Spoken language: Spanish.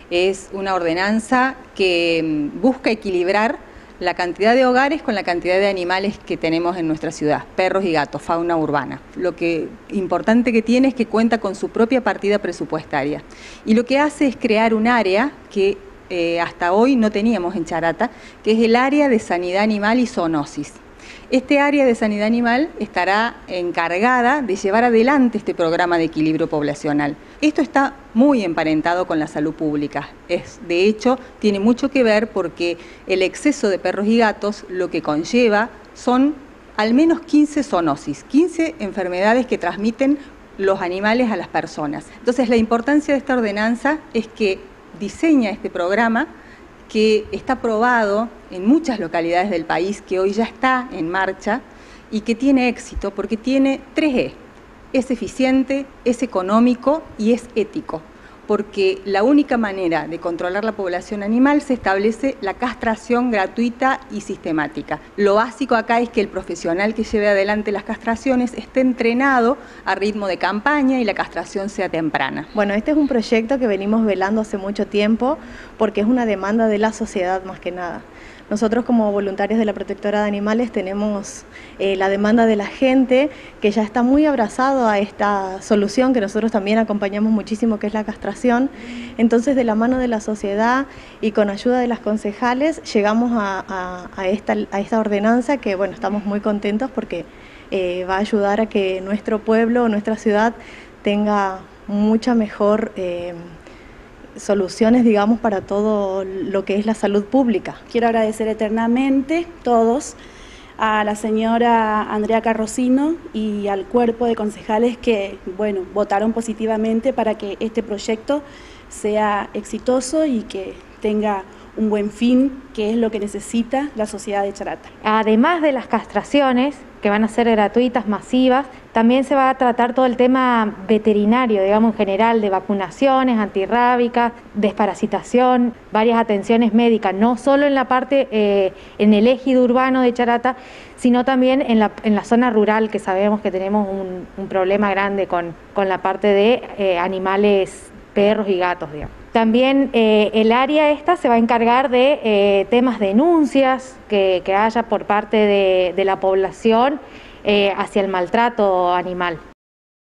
Es una ordenanza que busca equilibrar la cantidad de hogares con la cantidad de animales que tenemos en nuestra ciudad, perros y gatos, fauna urbana. Lo que importante que tiene es que cuenta con su propia partida presupuestaria. Y lo que hace es crear un área que hasta hoy no teníamos en Charata, que es el área de sanidad animal y zoonosis. Este área de sanidad animal estará encargada de llevar adelante este programa de equilibrio poblacional. Esto está muy emparentado con la salud pública. De hecho, tiene mucho que ver porque el exceso de perros y gatos lo que conlleva son al menos 15 zoonosis, 15 enfermedades que transmiten los animales a las personas. Entonces, la importancia de esta ordenanza es que diseña este programa que está aprobado en muchas localidades del país, que hoy ya está en marcha y que tiene éxito porque tiene 3 E. Es eficiente, es económico y es ético, porque la única manera de controlar la población animal se establece la castración gratuita y sistemática. Lo básico acá es que el profesional que lleve adelante las castraciones esté entrenado a ritmo de campaña y la castración sea temprana. Bueno, este es un proyecto que venimos velando hace mucho tiempo porque es una demanda de la sociedad más que nada. Nosotros como voluntarios de la Protectora de Animales tenemos la demanda de la gente que ya está muy abrazado a esta solución que nosotros también acompañamos muchísimo, que es la castración. Entonces, de la mano de la sociedad y con ayuda de las concejales llegamos a esta ordenanza que, bueno, estamos muy contentos porque va a ayudar a que nuestro pueblo, nuestra ciudad tenga mucha mejor soluciones, digamos, para todo lo que es la salud pública. Quiero agradecer eternamente todos a la señora Andrea Carrocino y al cuerpo de concejales que, bueno, votaron positivamente para que este proyecto sea exitoso y que tenga un buen fin, que es lo que necesita la sociedad de Charata. Además de las castraciones, que van a ser gratuitas, masivas, también se va a tratar todo el tema veterinario, digamos en general, de vacunaciones antirrábicas, desparasitación, varias atenciones médicas, no solo en la parte, en el ejido urbano de Charata, sino también en la zona rural, que sabemos que tenemos un problema grande con la parte de animales, perros y gatos, digamos. También el área esta se va a encargar de temas de denuncias que haya por parte de la población hacia el maltrato animal.